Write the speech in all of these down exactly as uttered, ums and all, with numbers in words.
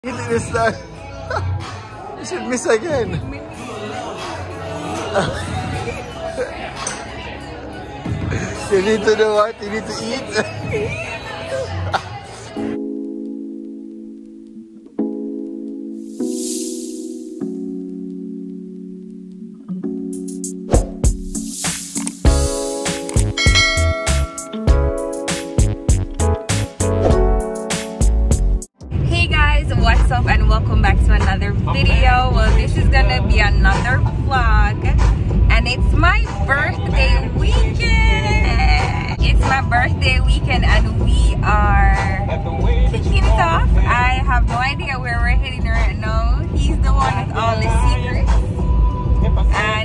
Hit it this time. You should miss again. You need to know what? You need to eat. What's up and welcome back to another video. Well, this is gonna be another vlog and it's my birthday weekend. It's my birthday weekend and we are kicking it off. I have no idea where we're heading right now. He's the one with all the secrets, and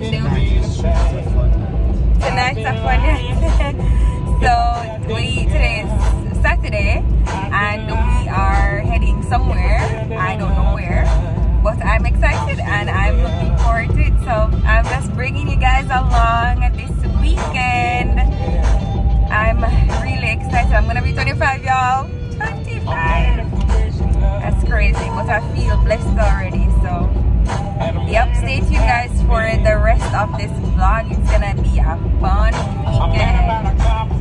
tonight's a fun night. So we today is Saturday and we are heading somewhere. I don't know where, but I'm excited and I'm looking forward to it. So I'm just bringing you guys along this weekend. I'm really excited. I'm gonna be twenty-five, y'all. twenty-five. That's crazy, but I feel blessed already. So yep, stay tuned guys for the rest of this vlog. It's gonna be a fun weekend.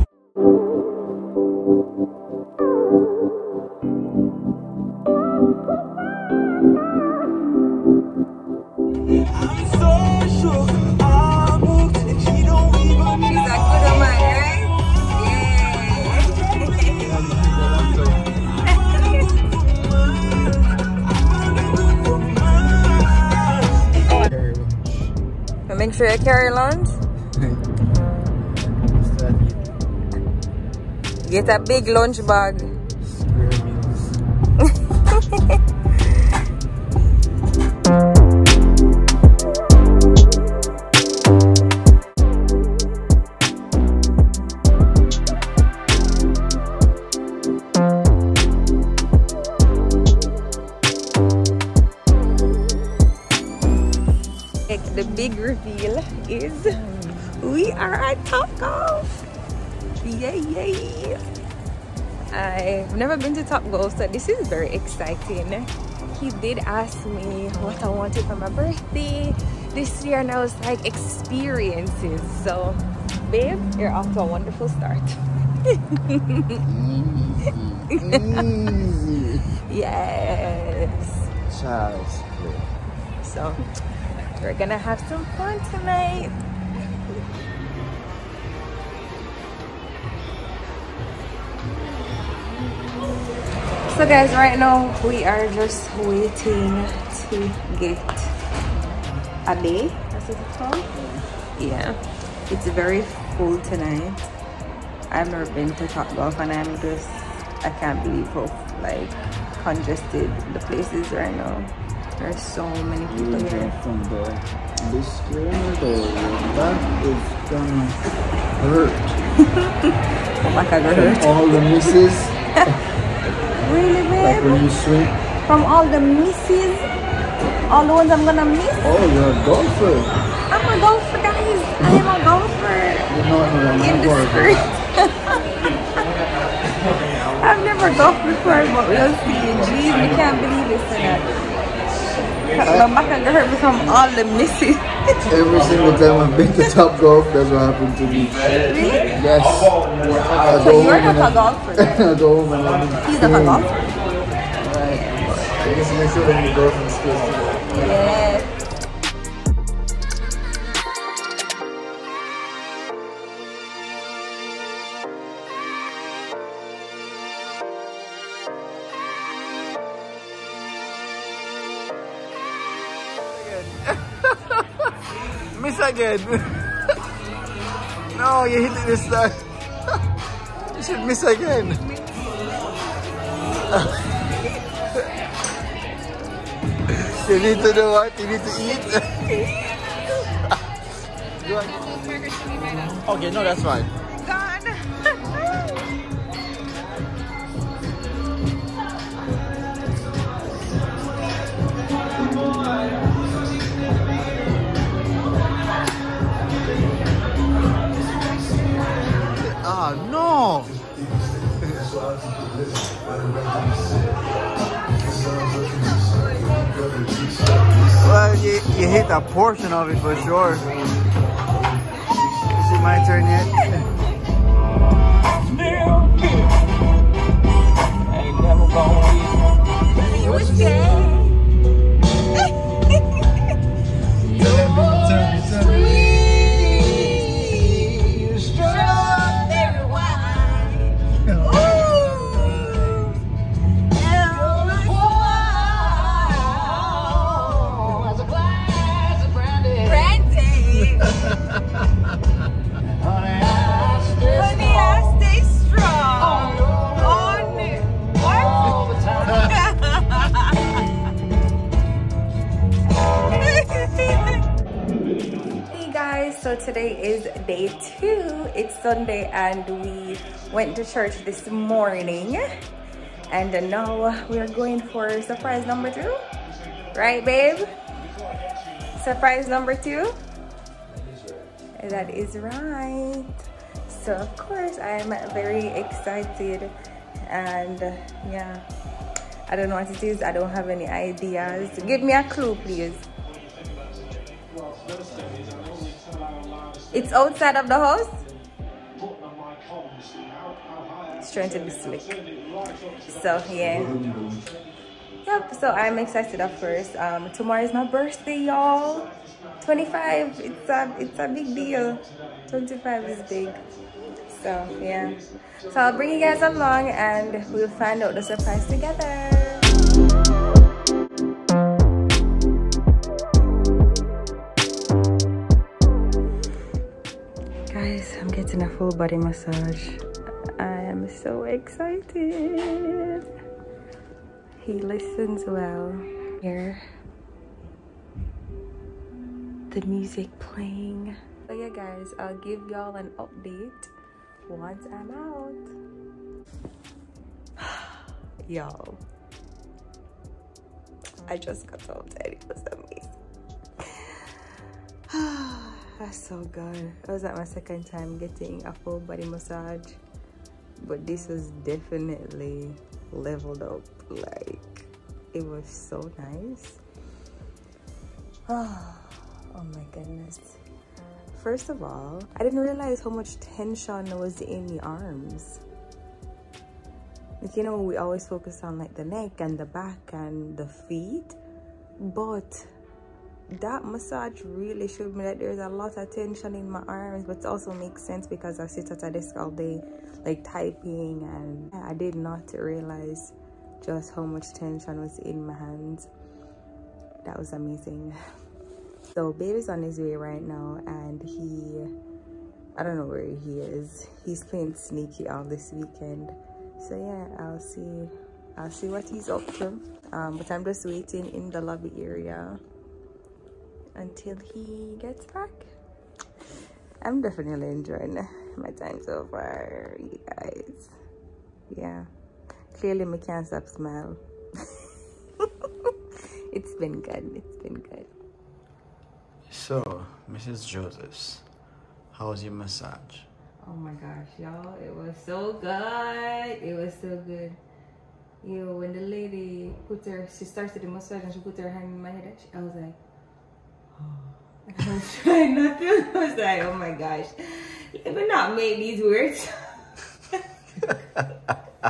Make sure you carry lunch. Get a big lunch bag. The big reveal is we are at Topgolf. Yay, yay! I've never been to Topgolf, so this is very exciting. He did ask me what I wanted for my birthday this year, and I was like, experiences. So, babe, you're off to a wonderful start. Easy. Yes. Child's play. So we're gonna have some fun tonight. So guys, right now we are just waiting to get a day. That's what it's called? Yeah. It's very full tonight. I've never been to Topgolf and I'm just, I can't believe how like congested the place is right now. There's so many people here. From the disclaimer, the back is gonna hurt. Oh my God, hurt. From all the misses. Really, babe? Like when you swing. From all the misses, all the ones I'm gonna miss. Oh, you're a golfer. I'm a golfer, guys. I am a golfer. You're not no, in the golfer. street. I've never golfed before, but we'll see. Jeez, we can't believe this tonight. My back and hurt me from all the misses. Every single time I've been to Topgolf, that's what happened to me. Really? Yes. I So you're not a golfer? I go home and I'm He's not a golfer. Right. I guess make sure when you go from skills to that. Yeah. Miss again. No, you hit it this time. You should miss again. You need to know what? You need to eat. Okay, no, that's fine. Ah, no! you, you hit a portion of it for sure. Is it my turn yet? Ain't never gonna leave. You was gay. So today is day two. It's Sunday and we went to church this morning, and now we're going for surprise number two, right babe? Surprise number two? That is right. So of course I'm very excited, and yeah, I don't know what it is. I don't have any ideas. Give me a clue please. It's outside of the house. It's trying to be slick. So yeah. Yep, so I'm excited of course. Um, tomorrow is my birthday, y'all. twenty-five, it's a, it's a big deal. twenty-five is big. So yeah. So I'll bring you guys along and we'll find out the surprise together. Guys, I'm getting a full body massage. I am so excited. He listens well. Here, the music playing. So yeah guys, I'll give y'all an update once I'm out. Y'all, I just got out and it was amazing. That's so good. It was like my second time getting a full body massage, but this was definitely leveled up. Like, it was so nice. Oh, oh my goodness. First of all, I didn't realize how much tension was in the arms. Like, you know, we always focus on like the neck and the back and the feet, but that massage really showed me that there's a lot of tension in my arms, but it also makes sense because I sit at a desk all day like typing, and I did not realize just how much tension was in my hands. That was amazing. So babe is on his way right now, and he, I don't know where he is. He's playing sneaky all this weekend. So yeah, I'll see I'll see what he's up to. Um, but I'm just waiting in the lobby area until he gets back. I'm definitely enjoying my time so far, you guys. Yeah, clearly I can't stop smile. It's been good, it's been good. So, Missus Josephs, how was your massage? Oh my gosh, y'all, it was so good. It was so good. Yo, when the lady put her, she started the massage and she put her hand in my head, I was like, I was trying not to. I was like, oh my gosh, let me not make these words. I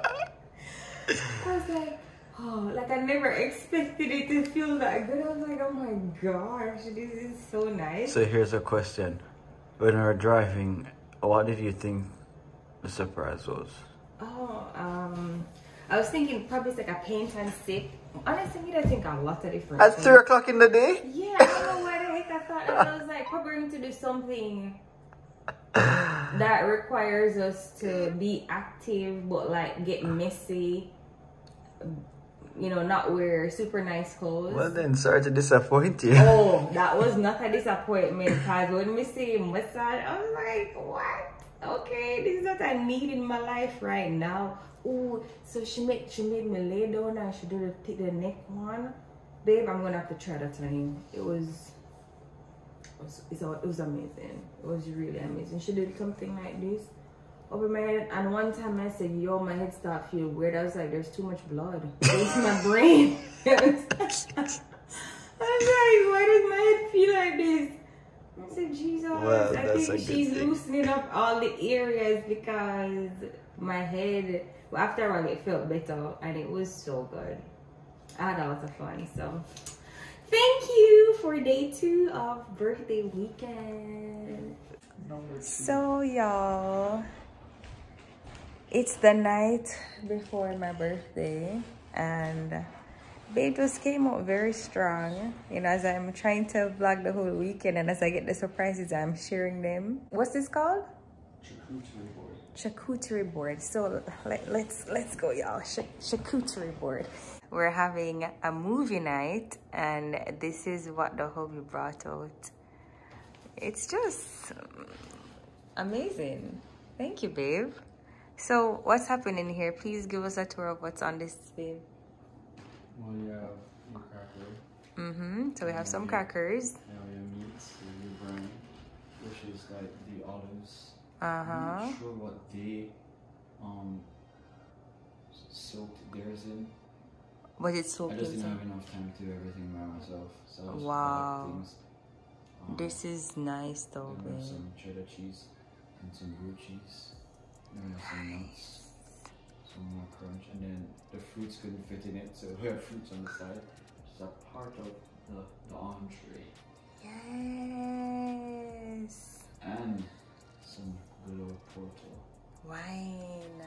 was like, oh, like I never expected it to feel that good. I was like, oh my gosh, this is so nice. So here's a question. When we were driving, what did you think the surprise was? Oh, um, I was thinking probably it's like a paint and sip. Honestly, I think a lot of different At things. three o'clock in the day? Yeah, I don't know why the heck I thought that. I was like, probably going to do something that requires us to be active, but like get messy. You know, not wear super nice clothes. Well then, sorry to disappoint you. Oh, that was not a disappointment, because when we say massage, I was like, what? Okay, this is what I need in my life right now. Oh, so she made she made me lay down and she did the, take the neck one. Babe, I'm gonna have to try that on you. It was, it was, it was amazing. It was really amazing. She did something like this over my head, and one time I said, yo, my head started feeling weird. I was like, there's too much blood. It's my brain. I was like, why a she's good thing. loosening up all the areas because my head, well, after a while it felt better and it was so good. I had a lot of fun. So thank you for day two of birthday weekend. So y'all, it's the night before my birthday and babe just came out very strong, you know, as I'm trying to vlog the whole weekend and as I get the surprises, I'm sharing them. What's this called? Charcuterie board. Charcuterie board. So let, let's let's go, y'all. Ch charcuterie board. We're having a movie night and this is what the hubby brought out. It's just amazing. Thank you, babe. So what's happening here? Please give us a tour of what's on this, babe. Well, you have your cracker. Mm-hmm. So we have some crackers. Now we have meats, your brine, which is like the olives. Uh-huh. I'm not sure what they um soaked theirs in. But it's so I just didn't good. have enough time to do everything by myself. So I just Wow. bought things. Um, This is nice though, then we have babe. some cheddar cheese and some blue cheese. Then we have some nuts. Some more crunch, and then the fruits couldn't fit in it, so we have fruits on the side, which is a part of the, the entree. Yes. And some Glow Porto. Wine.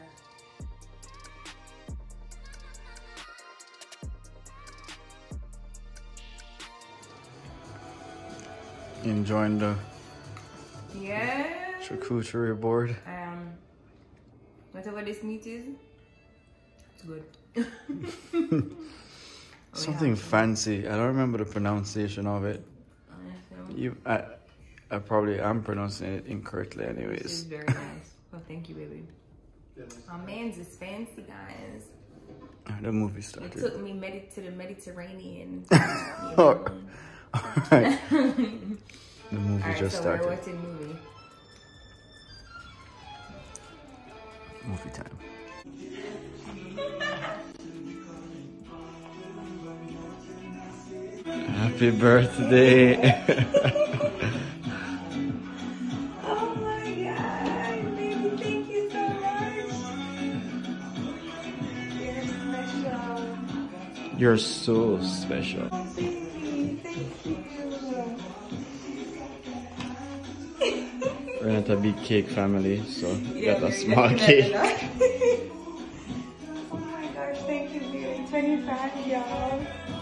Enjoying the Yeah. charcuterie board. Um, whatever this meat is, it's good. Something fancy. I don't remember the pronunciation of it. You, I, I probably am pronouncing it incorrectly, This is anyways. very nice. Oh, thank you, baby. My man's is fancy, guys. The movie It started. took me medi to the Mediterranean. Oh, alright. The movie Alright, just so started. we're watching movie. Movie time. Happy birthday. Oh my god, baby, thank you so much. You're special. You're so special. Thank you, thank you. We're not a big cake family, so we Yeah, got a very small good. cake. Oh my gosh, thank you, baby. twenty-five, y'all.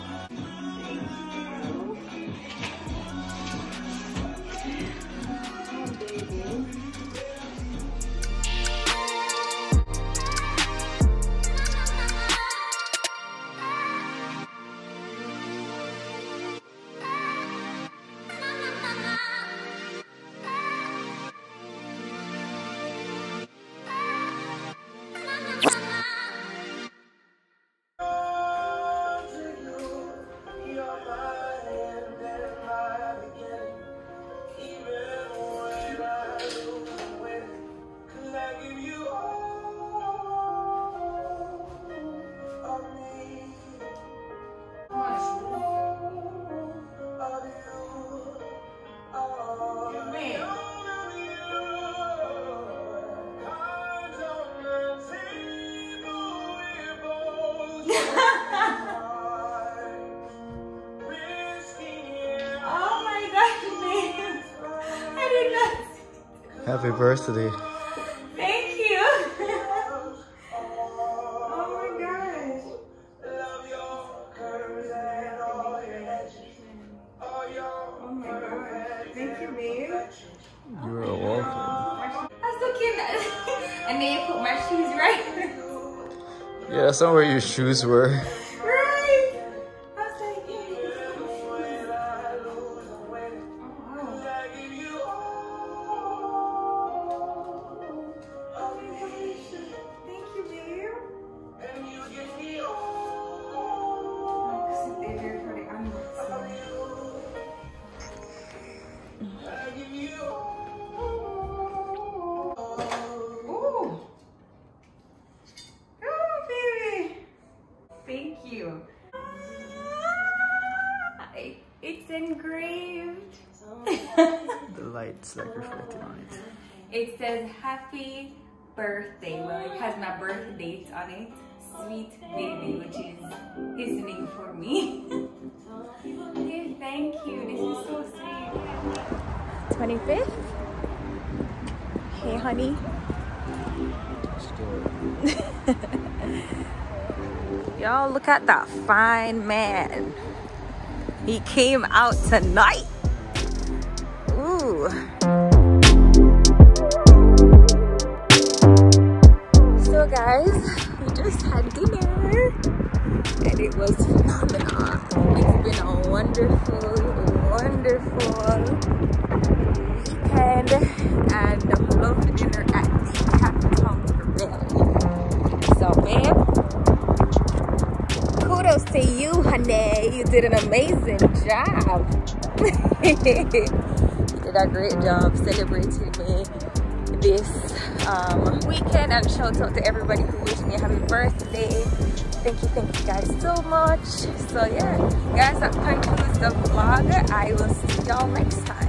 Happy birthday. Thank you. Oh my gosh. Oh my gosh. Thank you, babe. You're welcome. That's so cute. And then you put my shoes right. Yeah, that's not where your shoes were. Right. I was like, yeah, you can put my shoes. Oh, wow. Thank you, babe. Like, sit there very for the unboxing. Ooh. Oh, baby. Thank you. Ah, it- It's engraved. The light's like reflecting on it. It says happy birthday. Well, it has my birth date on it. Sweet baby, which is his name for me. Yeah, thank you. This is so sweet. twenty-fifth. Hey, honey. Y'all, look at that fine man. He came out tonight. Ooh. So guys, we just had dinner and it was phenomenal. It's been a wonderful, wonderful weekend and a lovely dinner at the Capitol Grill. So babe, kudos to you, honey. You did an amazing job. You did a great job celebrating me this um, weekend, and shout out to everybody who wished me a happy birthday. Thank you, thank you guys so much. So yeah, guys, that concludes the vlog. I will see y'all next time.